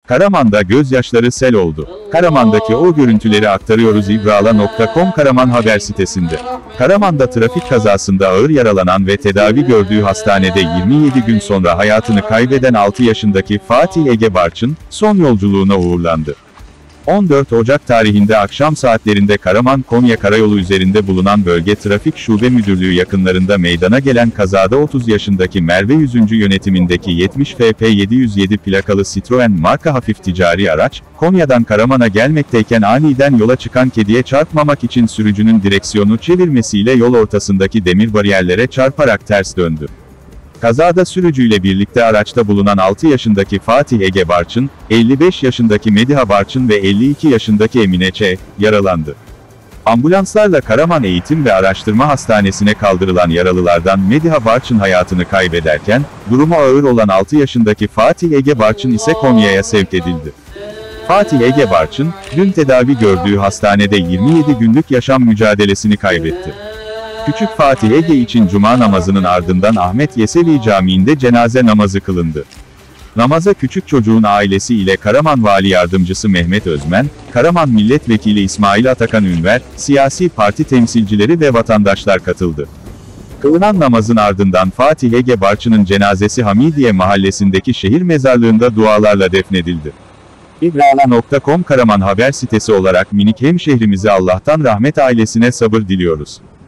Karaman'da gözyaşları sel oldu. Karaman'daki o görüntüleri aktarıyoruz ibrala.com Karaman haber sitesinde. Karaman'da trafik kazasında ağır yaralanan ve tedavi gördüğü hastanede 27 gün sonra hayatını kaybeden 6 yaşındaki Fatih Ege Barçın, son yolculuğuna uğurlandı. 14 Ocak tarihinde akşam saatlerinde Karaman-Konya Karayolu üzerinde bulunan Bölge Trafik Şube Müdürlüğü yakınlarında meydana gelen kazada 30 yaşındaki Merve Yüzüncü yönetimindeki 70 FP 707 plakalı Citroen marka hafif ticari araç, Konya'dan Karaman'a gelmekteyken aniden yola çıkan kediye çarpmamak için sürücünün direksiyonu çevirmesiyle yol ortasındaki demir bariyerlere çarparak ters döndü. Kazada sürücüyle birlikte araçta bulunan 6 yaşındaki Fatih Ege Barçın, 55 yaşındaki Mediha Barçın ve 52 yaşındaki Emine Ç. yaralandı. Ambulanslarla Karaman Eğitim ve Araştırma Hastanesi'ne kaldırılan yaralılardan Mediha Barçın hayatını kaybederken, durumu ağır olan 6 yaşındaki Fatih Ege Barçın ise Konya'ya sevk edildi. Fatih Ege Barçın, dün tedavi gördüğü hastanede 27 günlük yaşam mücadelesini kaybetti. Küçük Fatih Ege için cuma namazının ardından Ahmet Yesevi Camii'nde cenaze namazı kılındı. Namaza küçük çocuğun ailesi ile Karaman Vali Yardımcısı Mehmet Özmen, Karaman Milletvekili İsmail Atakan Ünver, siyasi parti temsilcileri ve vatandaşlar katıldı. Kılınan namazın ardından Fatih Ege Barçın'ın cenazesi Hamidiye mahallesindeki şehir mezarlığında dualarla defnedildi. ibrala.com Karaman haber sitesi olarak minik hemşehrimize Allah'tan rahmet, ailesine sabır diliyoruz.